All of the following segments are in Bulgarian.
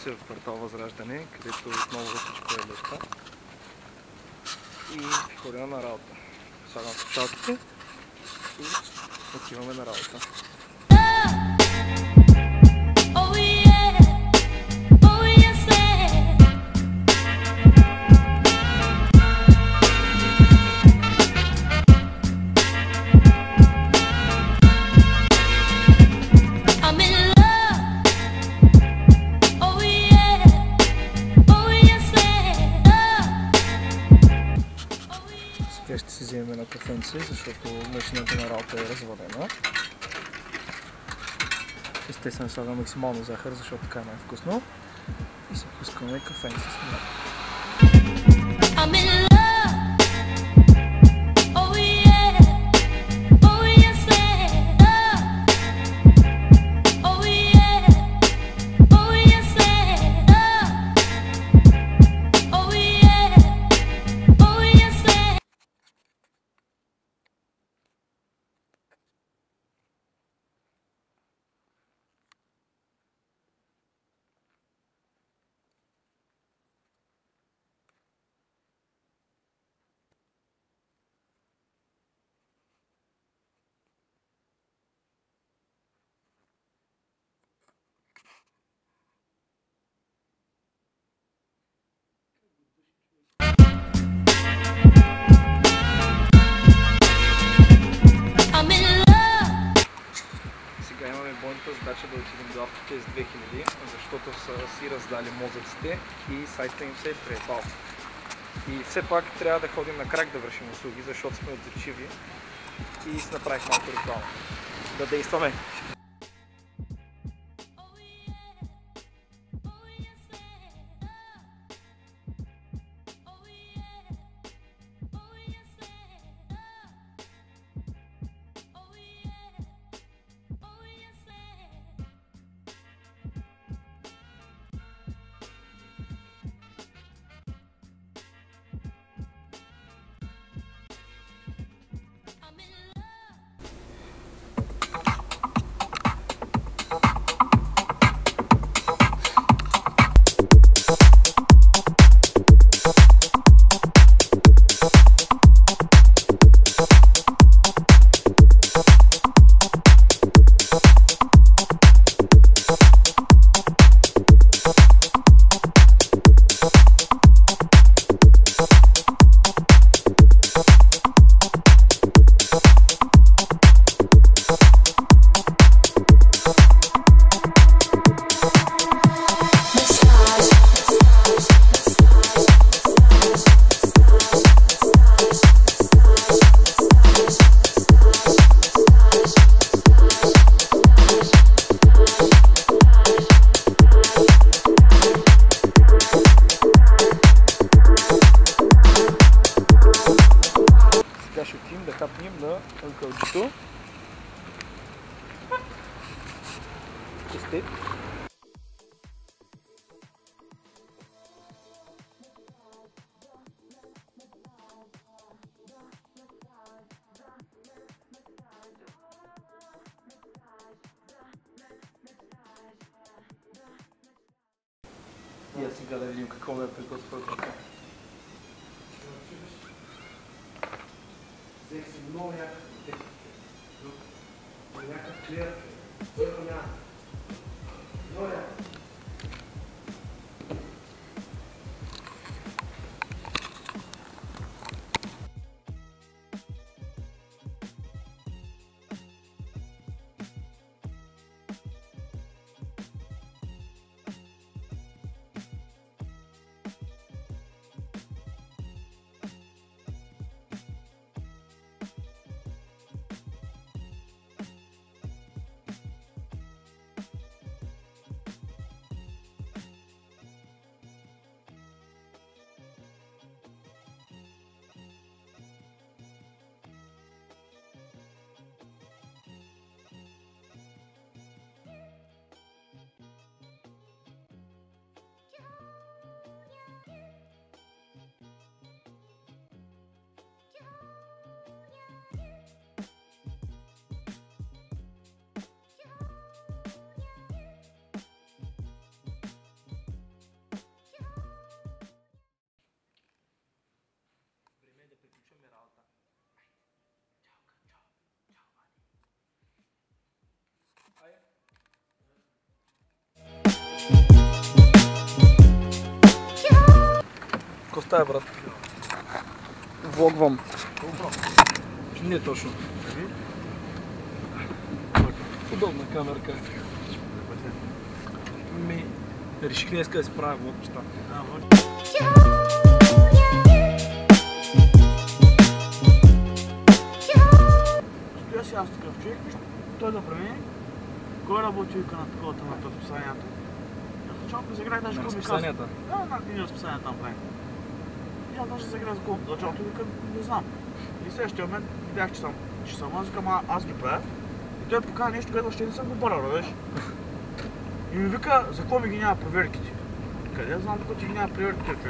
се в квартал Възраждане, където отново всичко е леща. И ходим на работа. Слагам слушалките и отиваме на работа. Сега ще си вземем едно кафенце, защото машината на работа е развалена. Естествено слагам максимално захар, защото така е най-вкусно. И си пускаме кафенце с мляко. Сега имаме бойната задача да отидем до Автотест 2000, защото са си раздали мозъците и сайта им се е пребал. И все пак трябва да ходим на крак да вършим услуги, защото сме отзивчиви и си направих малко реклама. Да действаме! Ще отидем да хапнем на анкълчето. Честит! И сега да видим какво ме приготвя тук. Взех си много някакъв клиент. стая, брат. Влогвам. Не точно. Удобна камерка. Реших днеска да си правя влогчета. Стоя си аз такъв човек, той да прави. Кой работи на такова на разписанието? Началото загрях даже кой ми каза. Да, на един разписание там прави. И аз даже загрях за колко началото и викам, не знам. И следващия момент видях, че съм аз, викам, аз ги правя. И той покажа нещо, което още не съм го бърал, виж. И ми вика, за какво ми ги няма проверките? Къде знам, докато ти ги няма проверките?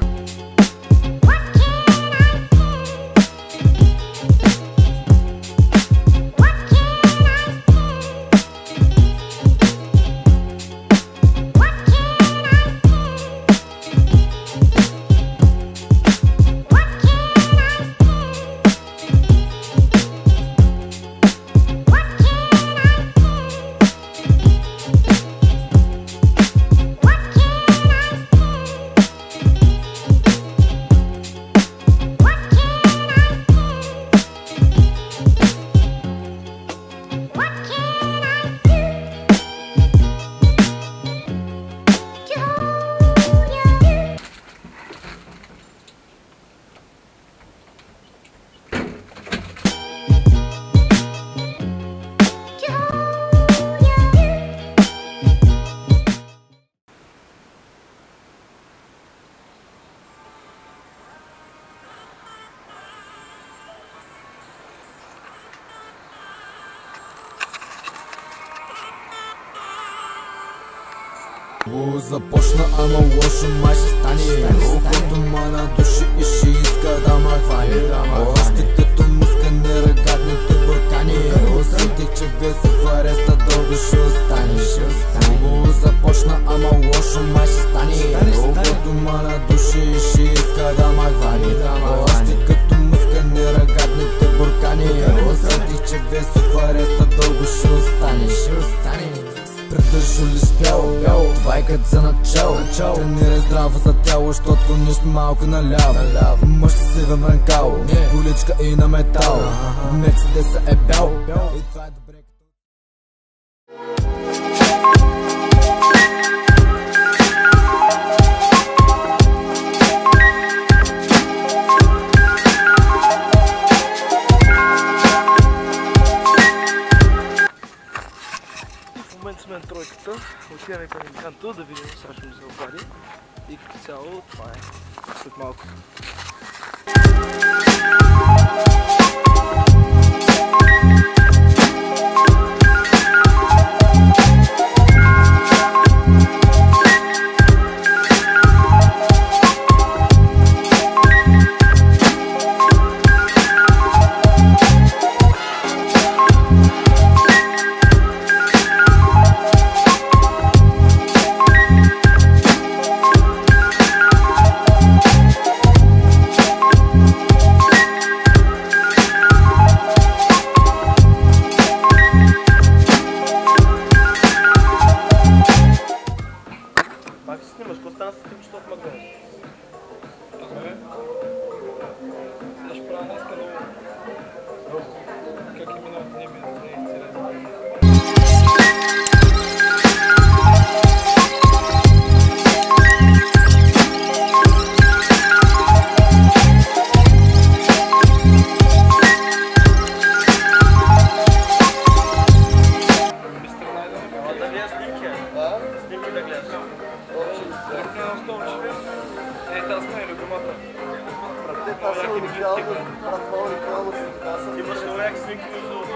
Започна, ама лошо май ще стане. Ухото ма на души и ще иска да ма хвани. Още като муска не ръгатните буркани. Усети, че веси в ареста дълго ще остане. Започна, ама лошо май ще стане. Ухото ма на души и ще иска да ма хвани. Още като муска не ръгатните буркани. Усети, че веси в ареста дълго ще остане. Придържу ли спял, това е като за начало. Тренирай здраво за тяло, щото клониш малко наляво. Мъж си вън кало, количка и на метал. Мерцедеса е бял и това е добре. В момента сме на тройката, отиваме към Инканто да видим сега ще му се обади и като цяло това е след малко. Снимаш, какво стана с типчето от Макдоналдс? Добре. Сега ще правя днеска ново. Как е миналото не е интересно. Да гледаш снимки, снимки да гледаш. Тази сме е любимата. Това са уникални, Имаш много яки снимки между другото.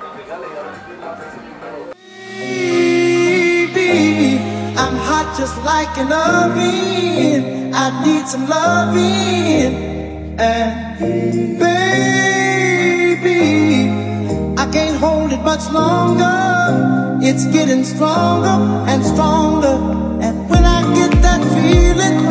I'm hot just like an oven. I need some loving. And baby, I can't hold it much longer. It's getting stronger and stronger. And when I get that feeling,